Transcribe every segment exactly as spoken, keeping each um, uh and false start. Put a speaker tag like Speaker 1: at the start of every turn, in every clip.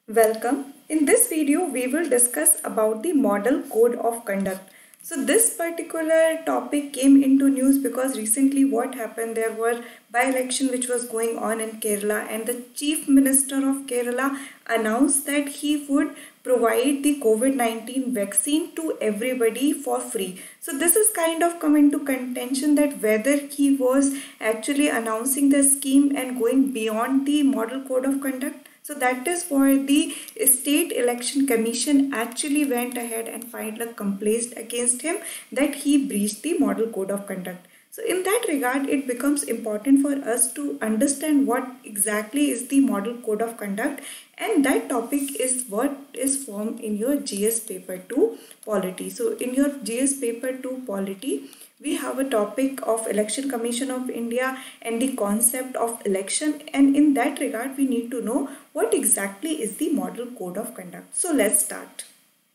Speaker 1: Welcome. In this video, we will discuss about the Model Code of Conduct. So this particular topic came into news because recently what happened, there were by-election which was going on in Kerala, and the Chief Minister of Kerala announced that he would provide the COVID nineteen vaccine to everybody for free. So this is kind of come into contention that whether he was actually announcing the scheme and going beyond the Model Code of Conduct. So that is why the State Election Commission actually went ahead and filed a complaint against him that he breached the Model Code of Conduct. So in that regard, it becomes important for us to understand what exactly is the Model Code of Conduct, and that topic is what is formed in your G S paper two polity. So in your G S paper two polity, we have a topic of Election Commission of India and the concept of election, and in that regard we need to know what exactly is the Model Code of Conduct. So let's start.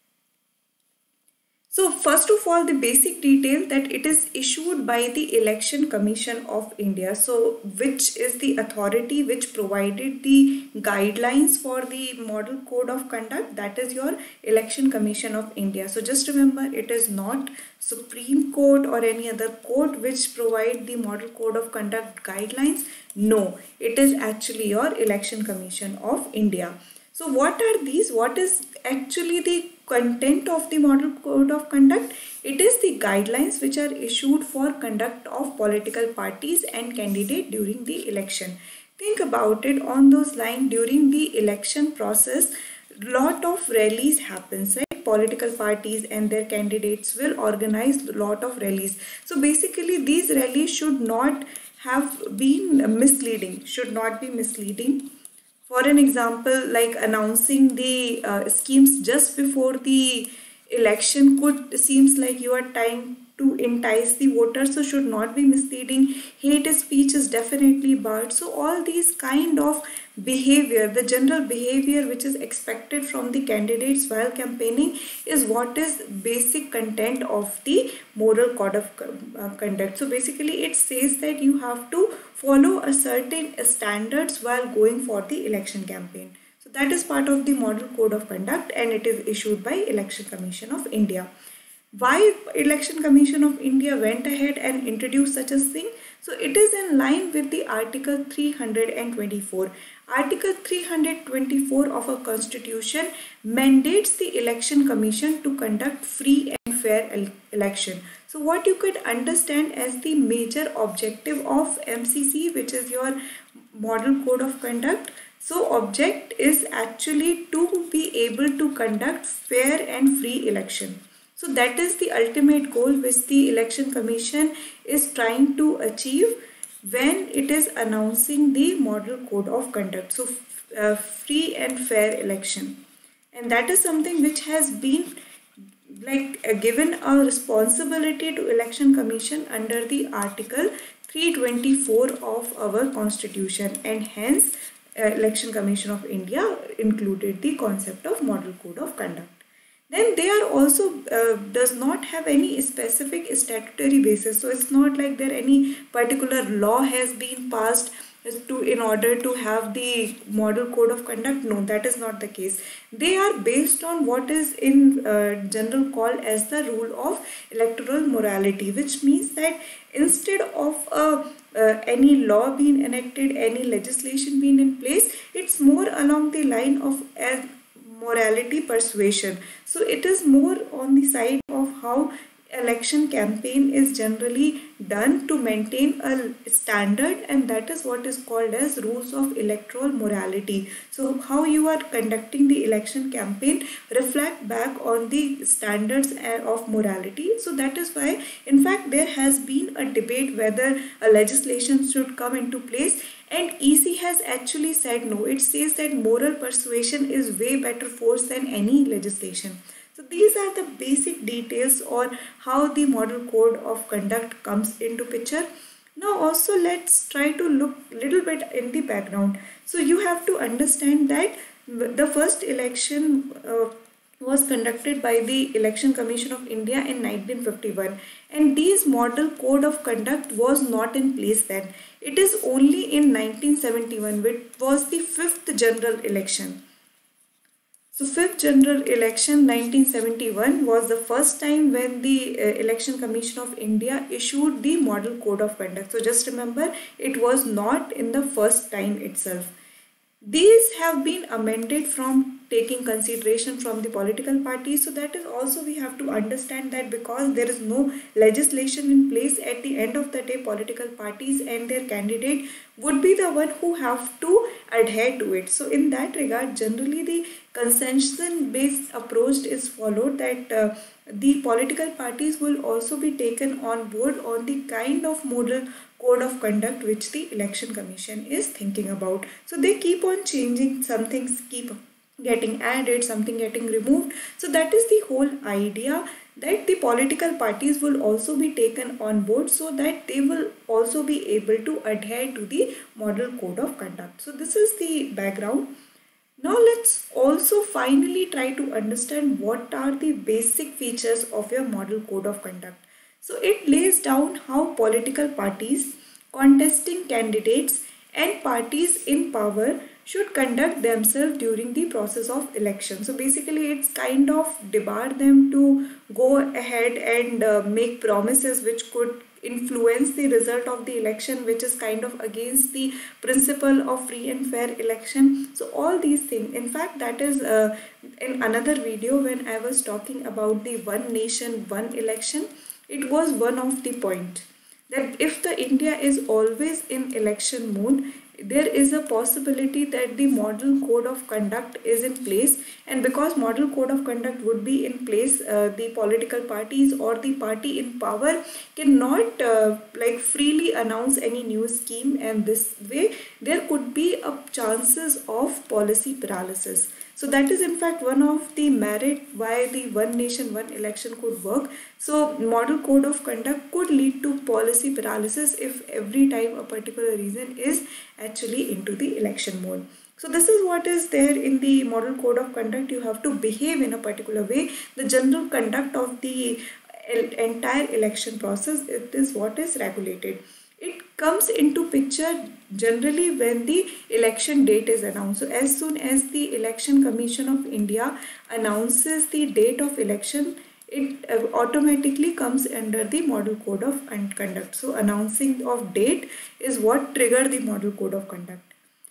Speaker 1: So first of all, the basic detail that it is issued by the Election Commission of India, so which is the authority which provided the guidelines for the Model Code of Conduct, that is your Election Commission of India. So just remember, it is not Supreme Court or any other court which provide the Model Code of Conduct guidelines. No, it is actually your Election Commission of India. So what are these? What is actually the content of the Model Code of Conduct? It is the guidelines which are issued for conduct of political parties and candidate during the election. Think about it on those lines. During the election process, lot of rallies happens, right? Political parties and their candidates will organize lot of rallies. So basically these rallies should not have been misleading, should not be misleading. For an example, like announcing the uh, schemes just before the election could seems like you are trying to entice the voters, so should not be misleading. Hate speech is definitely barred. So all these kind of behavior, the general behavior which is expected from the candidates while campaigning, is what is basic content of the Model Code of uh, Conduct. So basically it says that you have to follow a certain standards while going for the election campaign. So that is part of the Model Code of Conduct, and it is issued by Election Commission of India. Why Election Commission of India went ahead and introduced such a thing? So it is in line with the Article three hundred twenty-four. Article three hundred twenty-four of our Constitution mandates the Election Commission to conduct free and fair election. So what you could understand as the major objective of M C C, which is your Model Code of Conduct. So object is actually to be able to conduct fair and free election. So that is the ultimate goal which the Election Commission is trying to achieve when it is announcing the Model Code of Conduct. So uh, free and fair election, and that is something which has been like uh, given a responsibility to Election Commission under the Article three twenty-four of our Constitution, and hence uh, Election Commission of India included the concept of Model Code of Conduct. Then they are also uh, does not have any specific statutory basis. So it's not like there any particular law has been passed to in order to have the Model Code of Conduct. No, that is not the case. They are based on what is in uh, general called as the rule of electoral morality, which means that instead of uh, uh, any law being enacted, any legislation being in place, it's more along the line of uh, morality persuasion. So it is more on the side of how election campaign is generally done to maintain a standard, and that is what is called as rules of electoral morality. So how you are conducting the election campaign reflect back on the standards of morality. So that is why in fact there has been a debate whether a legislation should come into place, and E C has actually said no. It says that moral persuasion is way better force than any legislation. So these are the basic details on how the Model Code of Conduct comes into picture. Now also let's try to look a little bit in the background. So you have to understand that the first election uh, was conducted by the Election Commission of India in nineteen fifty-one, and these Model Code of Conduct was not in place then. It is only in nineteen seventy-one, which was the fifth general election. So fifth general election nineteen seventy-one was the first time when the uh, Election Commission of India issued the Model Code of Conduct. So just remember, it was not in the first time itself. These have been amended from taking consideration from the political parties. So that is also, we have to understand that because there is no legislation in place, at the end of the day political parties and their candidate would be the one who have to adhere to it. So in that regard, generally the consensus based approach is followed, that uh, the political parties will also be taken on board on the kind of model code of conduct which the Election Commission is thinking about. So they keep on changing, some things keep getting added, something getting removed. So that is the whole idea, that the political parties will also be taken on board so that they will also be able to adhere to the model code of conduct. So this is the background. Now let's also finally try to understand what are the basic features of your model code of conduct. So it lays down how political parties, contesting candidates and parties in power should conduct themselves during the process of election. So basically it's kind of debar them to go ahead and uh, make promises which could influence the result of the election, which is kind of against the principle of free and fair election. So all these things, in fact that is uh, in another video when I was talking about the one nation one election, it was one of the point that if the India is always in election mode, there is a possibility that the model code of conduct is in place, and because model code of conduct would be in place, uh, the political parties or the party in power cannot uh, like freely announce any new scheme, and this way there could be a chances of policy paralysis. So that is in fact one of the merit why the one nation one election could work. So model code of conduct could lead to policy paralysis if every time a particular region is actually into the election mode. So this is what is there in the model code of conduct. You have to behave in a particular way. The general conduct of the entire election process, it is what is regulated. It comes into picture generally when the election date is announced. So as soon as the Election Commission of India announces the date of election, it uh, automatically comes under the model code of conduct. So announcing of date is what trigger the model code of conduct.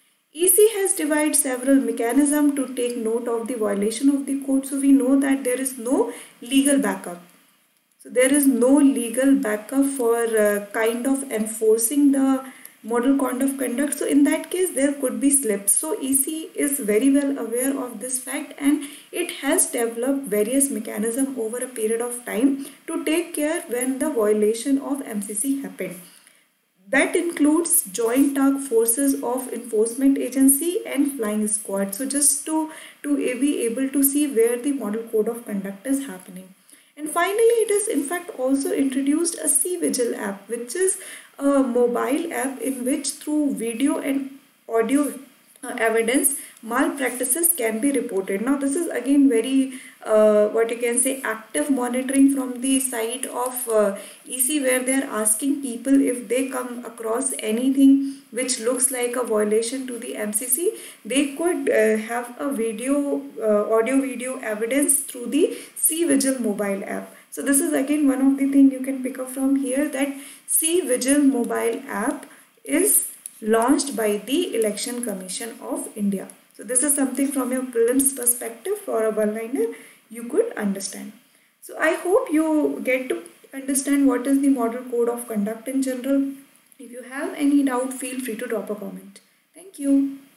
Speaker 1: E C has devised several mechanisms to take note of the violation of the code. So we know that there is no legal backup. So there is no legal backup for uh, kind of enforcing the model code of conduct. So in that case there could be slips. So E C is very well aware of this fact, and it has developed various mechanisms over a period of time to take care when the violation of M C C happened. That includes joint task forces of enforcement agency and flying squad. So just to, to be able to see where the model code of conduct is happening. And finally, it has in fact also introduced a C-Vigil app, which is a mobile app in which through video and audio uh, evidence malpractices can be reported. Now this is again very uh, what you can say active monitoring from the side of uh, E C, where they are asking people if they come across anything which looks like a violation to the M C C, they could uh, have a video uh, audio video evidence through the C-Vigil mobile app. So this is again one of the things you can pick up from here, that C-Vigil mobile app is launched by the Election Commission of India. So this is something from your prelims perspective for a one-liner you could understand. So I hope you get to understand what is the model code of conduct in general. If you have any doubt, feel free to drop a comment. Thank you.